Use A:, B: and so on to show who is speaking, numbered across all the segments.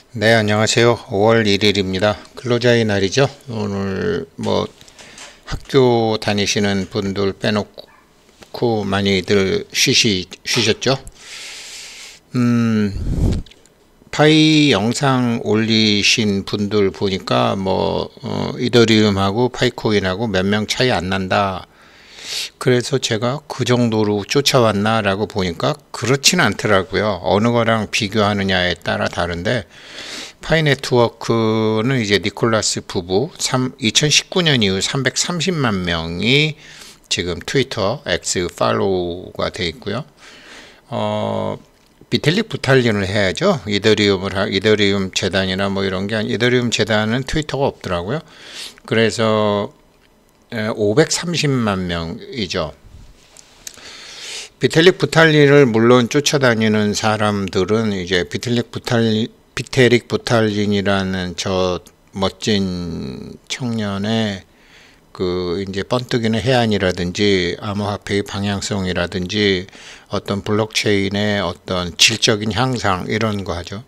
A: 네, 안녕하세요. 5월 1일입니다. 근로자의 날이죠. 오늘 학교 다니시는 분들 빼놓고 많이들 쉬셨죠? 파이 영상 올리신 분들 보니까 이더리움하고 파이코인하고 몇 명 차이 안 난다. 그래서 제가 그 정도로 쫓아왔나 라고 보니까 그렇진 않더라고요. 어느 거랑 비교하느냐에 따라 다른데, 파이네트워크는 이제 니콜라스 부부 2019년 이후 330만 명이 지금 트위터 X 팔로우가 돼 있고요. 비텔릭 부탈린을 해야죠. 이더리움 재단이나 이런 게 아니라, 이더리움 재단은 트위터가 없더라고요. 그래서 530만 명이죠. 비텔릭 부탈린을 물론 쫓아다니는 사람들은 이제 비텔릭 부탈린이라는 저 멋진 청년의 그 이제 번뜩이는 해안이라든지 암호화폐의 방향성이라든지 어떤 블록체인의 어떤 질적인 향상 이런 거 하죠.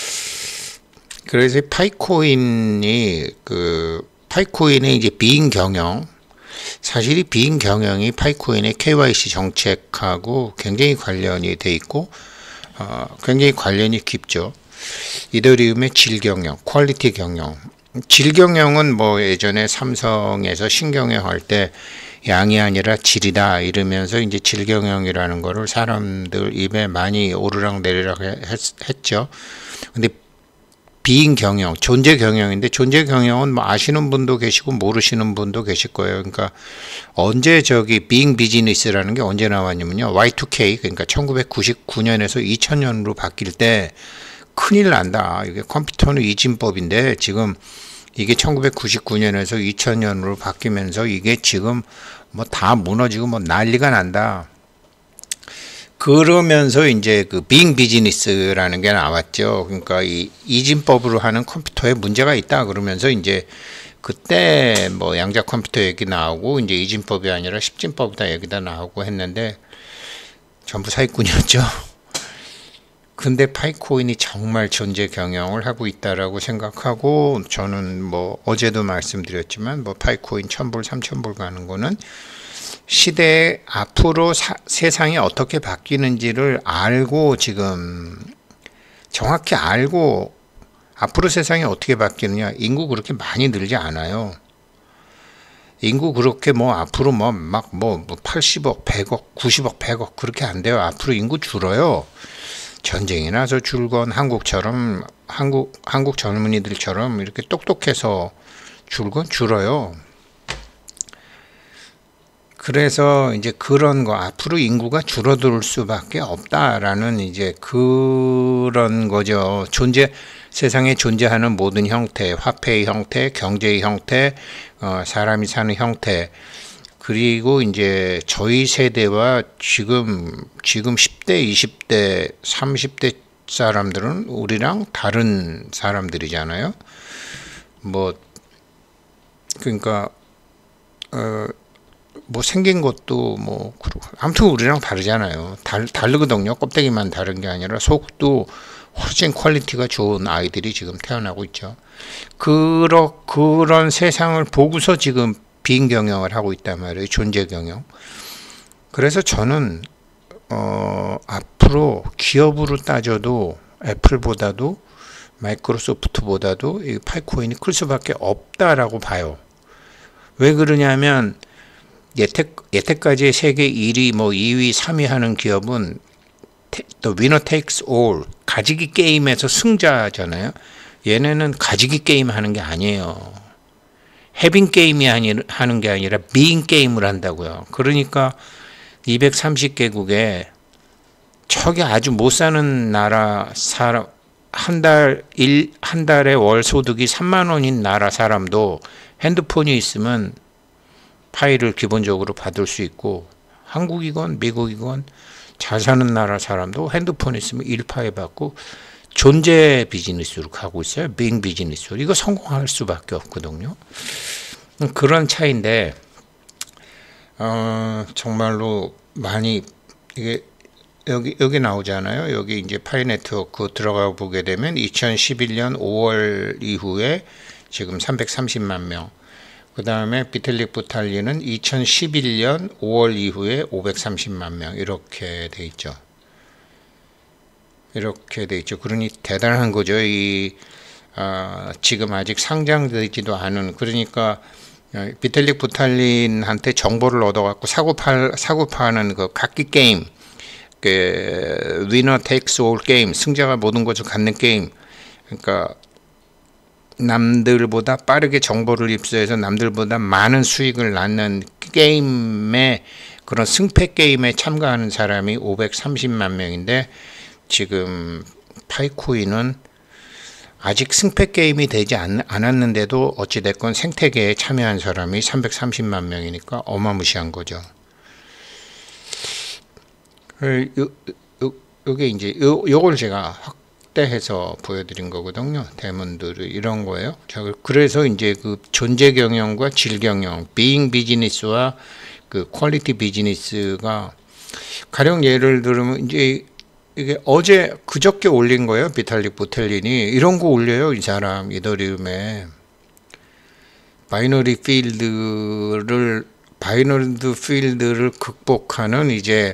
A: 그래서 파이코인의 이제 비인 경영, 사실 이 비인 경영이 파이코인의 KYC 정책하고 굉장히 관련이 돼 있고 굉장히 관련이 깊죠. 이더리움의 질 경영, 퀄리티 경영. 질 경영은 예전에 삼성에서 신경영할 때 양이 아니라 질이다 이러면서 이제 질 경영이라는 거를 사람들 입에 많이 오르락내리락 했죠. 근데 비인 경영, 존재 경영인데, 존재 경영은 아시는 분도 계시고 모르시는 분도 계실 거예요. 그러니까 언제 비잉 비즈니스라는 게 언제 나왔냐면요, Y2K, 그러니까 1999년에서 2000년으로 바뀔 때 큰일 난다. 이게 컴퓨터는 이진법인데 지금 이게 1999년에서 2000년으로 바뀌면서 이게 지금 다 무너지고 난리가 난다. 그러면서 이제 그 빙 비즈니스라는 게 나왔죠. 그러니까 이 이진법으로 하는 컴퓨터에 문제가 있다. 그러면서 이제 그때 양자 컴퓨터 얘기 나오고 이제 이진법이 아니라 십진법이다 얘기다 나오고 했는데 전부 사기꾼이었죠. 근데 파이코인이 정말 존재 경영을 하고 있다라고 생각하고, 저는 어제도 말씀드렸지만 파이코인 1000불, 3000불 가는 거는 시대에 앞으로 세상이 어떻게 바뀌는지를 알고, 지금 정확히 알고 앞으로 세상이 어떻게 바뀌느냐. 인구 그렇게 많이 늘지 않아요. 인구 그렇게 앞으로 80억, 100억, 90억, 100억 그렇게 안 돼요. 앞으로 인구 줄어요. 전쟁이 나서 줄건 한국처럼 한국 젊은이들처럼 이렇게 똑똑해서 줄건 줄어요. 그래서 이제 그런 거 앞으로 인구가 줄어들 수밖에 없다라는 이제 그런 거죠. 세상에 존재하는 모든 형태, 화폐의 형태, 경제의 형태, 사람이 사는 형태, 그리고 이제 저희 세대와 지금 10대, 20대, 30대 사람들은 우리랑 다른 사람들이잖아요. 그러니까 생긴 것도 그렇고 아무튼 우리랑 다르잖아요. 다르거든요. 껍데기만 다른 게 아니라 속도 훨씬 퀄리티가 좋은 아이들이 지금 태어나고 있죠. 그런 세상을 보고서 지금 비인 경영을 하고 있단 말이에요. 존재 경영. 그래서 저는 앞으로 기업으로 따져도 애플보다도 마이크로소프트보다도 이 파이코인이 클 수밖에 없다라고 봐요. 왜 그러냐면 여태까지 세계 1위, 2위, 3위 하는 기업은 The winner takes all, 가지기 게임에서 승자잖아요. 얘네는 가지기 게임 하는 게 아니에요. 해빙 게임이 하는 게 아니라 비잉 게임을 한다고요. 그러니까 230개국에 저기 아주 못 사는 나라 사람, 한 달에 월 소득이 3만 원인 나라 사람도 핸드폰이 있으면 파일을 기본적으로 받을 수 있고, 한국이건 미국이건 잘 사는 나라 사람도 핸드폰 있으면 1파일 받고 존재 비즈니스로 가고 있어요. 빙 비즈니스로. 이거 성공할 수밖에 없거든요. 그런 차이인데 정말로 많이 이게 여기 나오잖아요. 여기 이제 파이 네트워크 들어가 보게 되면 2011년 5월 이후에 지금 330만 명. 그 다음에 비틀릭 부탈리는 2011년 5월 이후에 530만 명 이렇게 돼 있죠. 이렇게 돼 있죠. 그러니 대단한 거죠. 지금 아직 상장되지도 않은, 그러니까 비틀릭 부탈린한테 정보를 얻어갖고 사고 파는 그 각기 게임, 그 위너 테이크스 올 게임, 승자가 모든 것을 갖는 게임. 그러니까 남들보다 빠르게 정보를 입수해서 남들보다 많은 수익을 낳는 게임에, 그런 승패 게임에 참가하는 사람이 530만 명인데, 지금 파이코인은 아직 승패 게임이 되지 않았는데도 어찌됐건 생태계에 참여한 사람이 330만 명이니까 어마무시한 거죠. 요게 이제 요걸 제가 확대해서 보여드린 거거든요. 대문들을 이런 거예요. 그래서 이제 그 존재 경영과 질 경영, 비잉 비즈니스와 그 퀄리티 비즈니스가, 가령 예를 들면 이제 이게 어제 그저께 올린 거예요. 비탈릭 부텔린이 이런 거 올려요. 이 사람 이더리움에 바이너리 필드를 극복하는 이제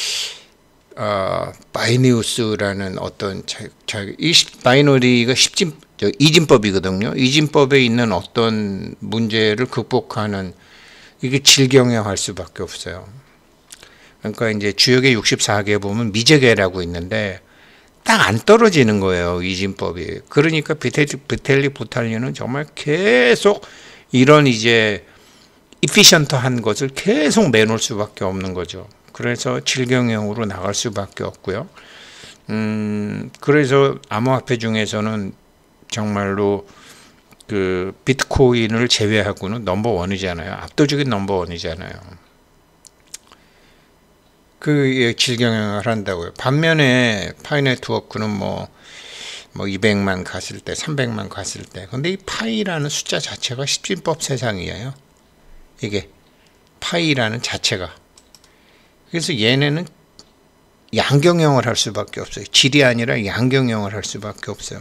A: 바이니우스라는 어떤 이 바이너리가 이진법이거든요. 이진법에 있는 어떤 문제를 극복하는, 이게 질경영할 수밖에 없어요. 그러니까 이제 주역의 64개 보면 미제계라고 있는데 딱 안 떨어지는 거예요, 이진법이. 그러니까 비텔릭 부탈리는 정말 계속 이런 이제 이피션트한 것을 계속 내놓을 수밖에 없는 거죠. 그래서 질경영으로 나갈 수밖에 없고요. 그래서 암호화폐 중에서는 정말로 그 비트코인을 제외하고는 넘버원이잖아요. 압도적인 넘버원이잖아요. 그 질경영을 한다고요. 반면에 파이 네트워크는 뭐 200만 갔을 때, 300만 갔을 때. 근데 이 파이라는 숫자 자체가 십진법 세상이에요. 이게 파이라는 자체가. 그래서 얘네는 양경영을 할 수밖에 없어요. 질이 아니라 양경영을 할 수밖에 없어요.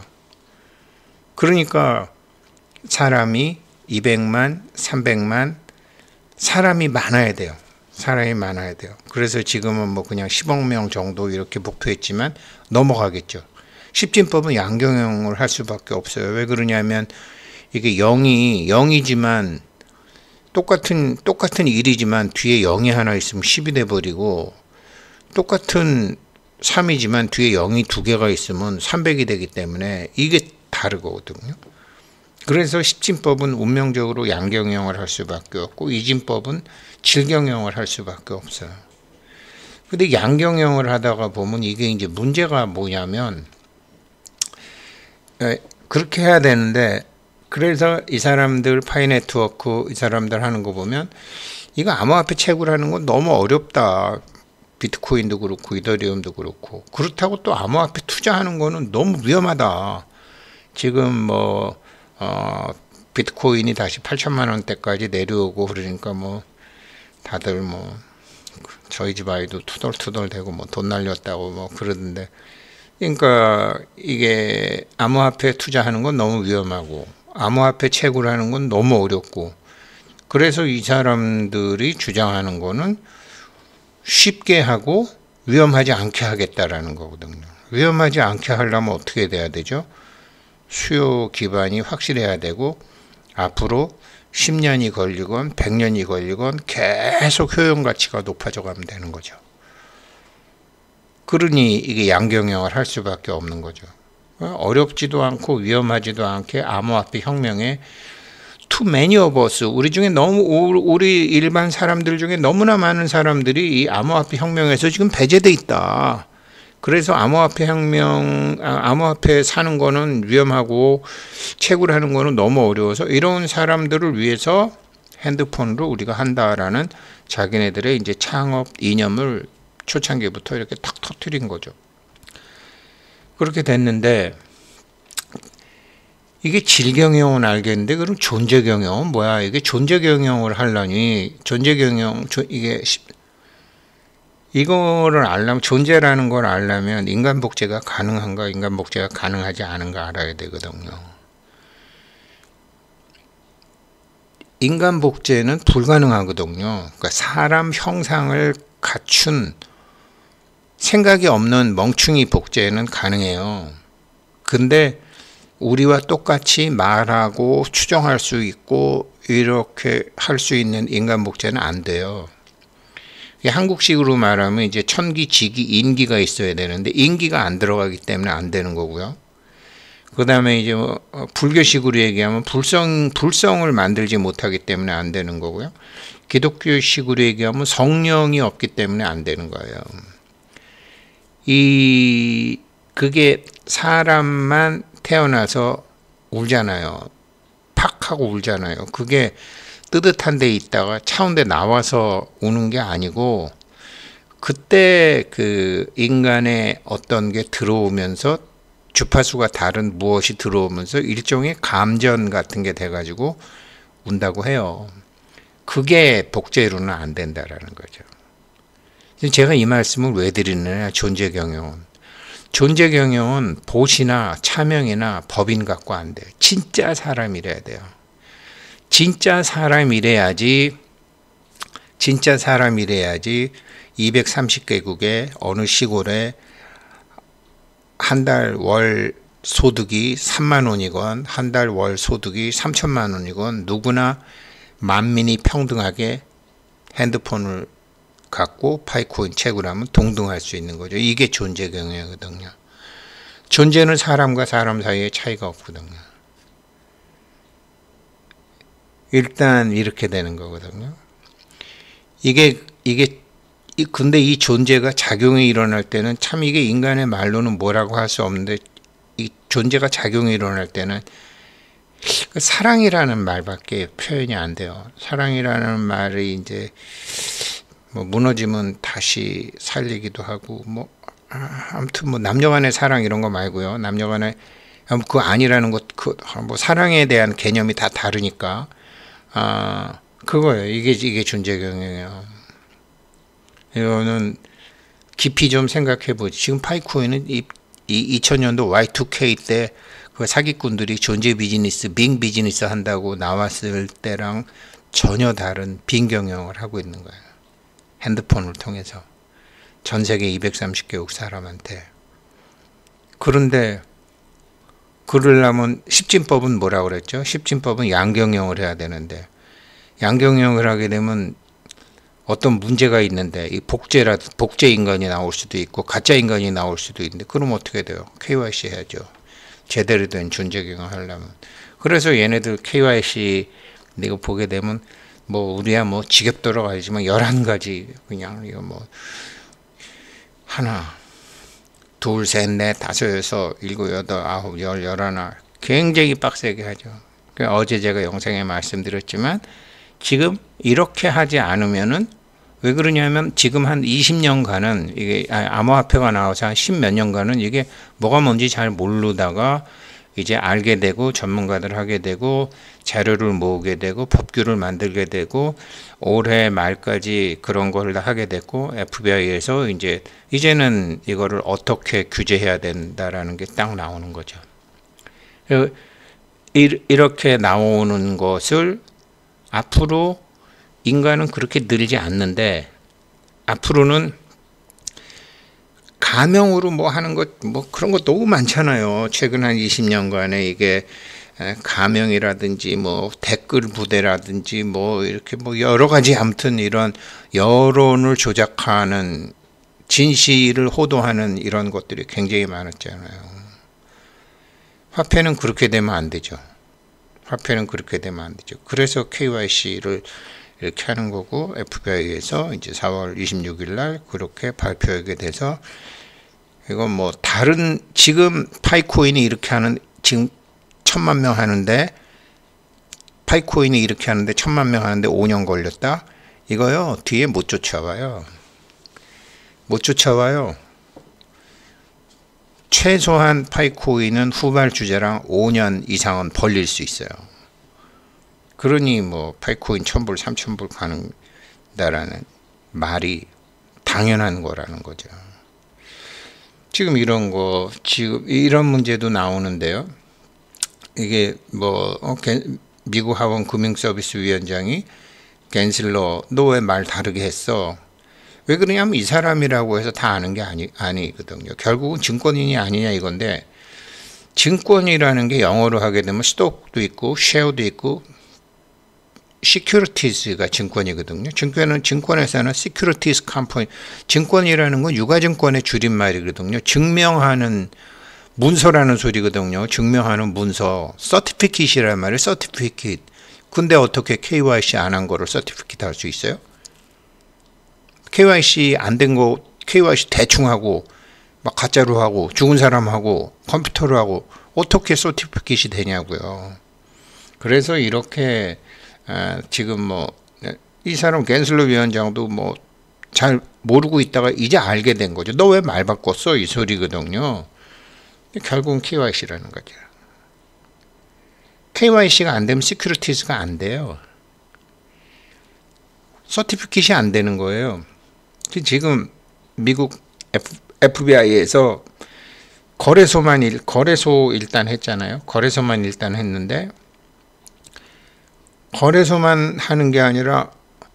A: 그러니까 사람이 200만, 300만, 사람이 많아야 돼요. 사람이 많아야 돼요. 그래서 지금은 뭐 그냥 10억 명 정도 이렇게 목표했지만 넘어가겠죠. 십진법은 양경영을 할 수밖에 없어요. 왜 그러냐면 이게 0이지만 똑같은 일이지만 뒤에 0이 하나 있으면 10이 돼버리고, 똑같은 3이지만 뒤에 0이 두 개가 있으면 300이 되기 때문에 이게 다르거든요. 그래서 십진법은 운명적으로 양경영을 할 수밖에 없고, 이진법은 질경영을 할 수밖에 없어요. 근데 양경영을 하다가 보면 이게 이제 문제가 뭐냐면, 그렇게 해야 되는데, 그래서 이 사람들 파이 네트워크 이 사람들 하는 거 보면 이거 암호화폐 채굴하는 건 너무 어렵다. 비트코인도 그렇고 이더리움도 그렇고. 그렇다고 또 암호화폐 투자하는 거는 너무 위험하다. 지금 비트코인이 다시 8천만 원대까지 내려오고 그러니까 다들 저희 집 아이도 투덜투덜 대고 돈 날렸다고 그러던데, 그러니까 이게 암호화폐 투자하는 건 너무 위험하고 암호화폐 채굴하는 건 너무 어렵고, 그래서 이 사람들이 주장하는 거는 쉽게 하고 위험하지 않게 하겠다라는 거거든요. 위험하지 않게 하려면 어떻게 돼야 되죠? 수요 기반이 확실해야 되고, 앞으로 10년이 걸리건 100년이 걸리건 계속 효용 가치가 높아져 가면 되는 거죠. 그러니 이게 양경영을 할 수밖에 없는 거죠. 어렵지도 않고 위험하지도 않게 암호화폐 혁명에 too many of us, 우리 중에 우리 일반 사람들 중에 너무나 많은 사람들이 이 암호화폐 혁명에서 지금 배제돼 있다. 그래서 암호화폐 사는 거는 위험하고 채굴하는 거는 너무 어려워서 이런 사람들을 위해서 핸드폰으로 우리가 한다라는 자기네들의 이제 창업 이념을 초창기부터 이렇게 탁 터뜨린 거죠. 그렇게 됐는데, 이게 질경영은 알겠는데 그럼 존재경영은 뭐야? 이게 존재경영을 하려니 이게 이거를 알려면, 존재라는 걸 알려면 인간 복제가 가능한가, 인간 복제가 가능하지 않은가 알아야 되거든요. 인간 복제는 불가능하거든요. 그러니까 사람 형상을 갖춘 생각이 없는 멍충이 복제는 가능해요. 근데 우리와 똑같이 말하고 추정할 수 있고 이렇게 할 수 있는 인간 복제는 안 돼요. 한국식으로 말하면 이제 천기, 지기, 인기가 있어야 되는데 인기가 안 들어가기 때문에 안 되는 거고요. 그 다음에 이제 뭐 불교식으로 얘기하면 불성을 만들지 못하기 때문에 안 되는 거고요. 기독교식으로 얘기하면 성령이 없기 때문에 안 되는 거예요. 그게 사람만 태어나서 울잖아요. 팍 하고 울잖아요. 그게 뜨뜻한 데 있다가 차운데 나와서 우는 게 아니고, 그때 그 인간의 어떤 게 들어오면서 주파수가 다른 무엇이 들어오면서 일종의 감전 같은 게 돼가지고 운다고 해요. 그게 복제로는 안 된다라는 거죠. 제가 이 말씀을 왜 드리느냐, 존재경영은. 존재경영은 보시나 차명이나 법인 갖고 안 돼요. 진짜 사람이래야 돼요. 진짜 사람이래야지 230개국의 어느 시골에 한 달 월 소득이 3만 원이건 한 달 월 소득이 3천만 원이건 누구나 만민이 평등하게 핸드폰을 갖고 파이코인 채굴하면 동등할 수 있는 거죠. 이게 존재 경영이거든요. 존재는 사람과 사람 사이에 차이가 없거든요. 일단 이렇게 되는 거거든요. 근데 이 존재가 작용이 일어날 때는 참 이게 인간의 말로는 뭐라고 할 수 없는데, 이 존재가 작용이 일어날 때는 사랑이라는 말밖에 표현이 안 돼요. 사랑이라는 말이 이제 뭐 무너지면 다시 살리기도 하고, 뭐 아무튼 뭐 남녀간의 사랑 이런 거 말고요. 남녀간의 그 아니라는 것, 뭐 사랑에 대한 개념이 다 다르니까 그거예요. 이게 존재 경영이에요. 이거는 깊이 좀 생각해 보지. 지금 파이코인은 이 2000년도 Y2K 때 그 사기꾼들이 존재 비즈니스, 빙 비즈니스 한다고 나왔을 때랑 전혀 다른 빙 경영을 하고 있는 거예요. 핸드폰을 통해서 전 세계 230개국 사람한테. 그런데 그러려면 십진법은 뭐라고 그랬죠? 십진법은 양경영을 해야 되는데, 양경영을 하게 되면 어떤 문제가 있는데, 이 복제 인간이 나올 수도 있고 가짜 인간이 나올 수도 있는데, 그럼 어떻게 돼요? KYC 해야죠. 제대로 된 존재 경영 하려면. 그래서 얘네들 KYC 내가 보게 되면 뭐 우리야 뭐 지겹도록 알지만 11가지 그냥 이거 뭐 하나 둘 셋 넷 다섯 여섯 일곱 여덟 아홉 열 열하나 굉장히 빡세게 하죠. 어제 제가 영상에 말씀드렸지만 지금 이렇게 하지 않으면은, 왜 그러냐면 지금 한 20년간은 이게 암호화폐가 나와서 한 10몇 년간은 이게 뭐가 뭔지 잘 모르다가 이제 알게 되고 전문가들 하게 되고 자료를 모으게 되고 법규를 만들게 되고 올해 말까지 그런 걸 다 하게 됐고, FBI에서 이제는 이거를 어떻게 규제해야 된다라는 게 딱 나오는 거죠. 이렇게 나오는 것을 앞으로 인간은 그렇게 늘지 않는데, 앞으로는 가명으로 뭐 하는 것, 뭐 그런 거 너무 많잖아요. 최근 한 20년간에 이게 가명이라든지 뭐 댓글 부대라든지 뭐 이렇게 뭐 여러 가지, 아무튼 이런 여론을 조작하는, 진실을 호도하는 이런 것들이 굉장히 많았잖아요. 화폐는 그렇게 되면 안 되죠. 화폐는 그렇게 되면 안 되죠. 그래서 KYC를 이렇게 하는 거고, FBI에서 이제 4월 26일 날 그렇게 발표하게 돼서, 이건 뭐 다른, 지금 파이코인이 이렇게 하는, 지금 1000만 명 하는데, 파이코인이 이렇게 하는데 1000만 명 하는데 5년 걸렸다? 이거요, 뒤에 못 쫓아와요. 못 쫓아와요. 최소한 파이코인은 후발 주자랑 5년 이상은 벌릴 수 있어요. 그러니 뭐 파이코인 1000불 3000불 가는다라는 말이 당연한 거라는 거죠. 지금 이런 문제도 나오는데요. 이게 미국 하원 금융서비스위원장이 갠슬러 너 왜 말 다르게 했어? 왜 그러냐면 이 사람이라고 해서 다 아는 게 아니거든요. 결국은 증권인이 아니냐 이건데, 증권이라는 게 영어로 하게 되면 스톡도 있고 쉐어도 있고 시큐리티즈가 증권이거든요. 증권회사는 시큐리티즈 컴퍼니, 증권이라는 건 유가증권의 줄임말이거든요. 증명하는 문서라는 소리거든요. 증명하는 문서, 서티피킷이란 말이에요. 서티피킷. 근데 어떻게 KYC 안 한 거를 서티피킷 할 수 있어요? KYC 안 된 거 KYC 대충 하고 막 가짜로 하고 죽은 사람하고 컴퓨터로 하고 어떻게 서티피킷이 되냐고요. 그래서 이렇게 지금 이 사람 갠슬러 위원장도 잘 모르고 있다가 이제 알게 된 거죠. 너 왜 말 바꿨어? 이 소리거든요. 결국은 KYC라는 거죠. KYC가 안 되면 시큐리티즈가 안 돼요. 서티피킷이 안 되는 거예요. 지금 미국 FBI에서 거래소 일단 했잖아요. 거래소만 일단 했는데, 거래소만 하는 게 아니라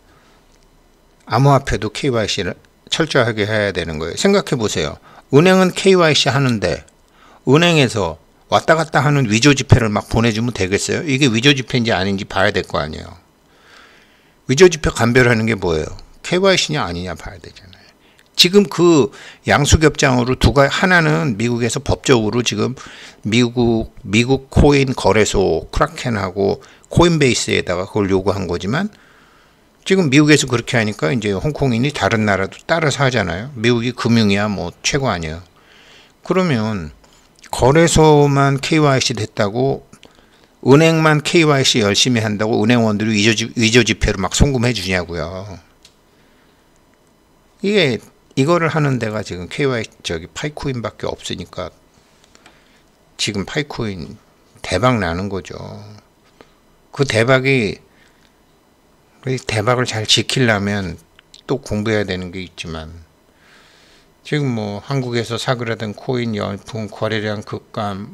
A: 암호화폐도 KYC를 철저하게 해야 되는 거예요. 생각해 보세요. 은행은 KYC 하는데 은행에서 왔다 갔다 하는 위조 지폐를 막 보내주면 되겠어요? 이게 위조 지폐인지 아닌지 봐야 될 거 아니에요. 위조 지폐 감별하는 게 뭐예요? KYC냐 아니냐 봐야 되잖아요. 지금 그 양수겹장으로 하나는 미국에서 법적으로 지금 미국 코인 거래소 크라켄하고 코인베이스에다가 그걸 요구한 거지만, 지금 미국에서 그렇게 하니까 이제 홍콩인이 다른 나라도 따라서 하잖아요. 미국이 금융이야 최고 아니에요. 그러면 거래소만 KYC 됐다고 은행만 KYC 열심히 한다고 은행원들이 위조 지폐로 막 송금해 주냐고요. 이거를 하는 데가 지금 파이코인밖에 없으니까 지금 파이코인 대박 나는 거죠. 그 대박을 잘 지키려면 또 공부해야 되는 게 있지만, 지금 한국에서 사그라든 코인 열풍, 거래량 급감,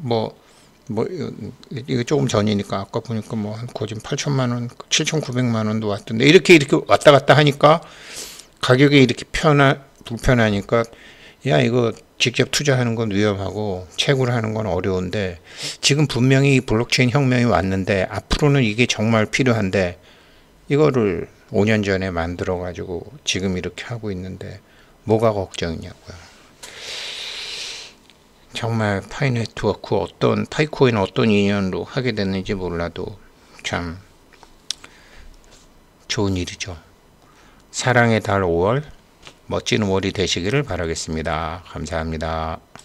A: 이거 조금 전이니까 아까 보니까 한 고점 8천만 원, 7,900만 원도 왔던데, 이렇게 왔다 갔다 하니까 가격이 이렇게 불편하니까, 야, 이거 직접 투자하는 건 위험하고 채굴 하는 건 어려운데, 지금 분명히 블록체인 혁명이 왔는데 앞으로는 이게 정말 필요한데, 이거를 5년 전에 만들어 가지고 지금 이렇게 하고 있는데 뭐가 걱정이냐고요. 정말 파이네트워크 파이코인 어떤 인연으로 하게 됐는지 몰라도 참 좋은 일이죠. 사랑의 달 5월 멋진 5월이 되시기를 바라겠습니다. 감사합니다.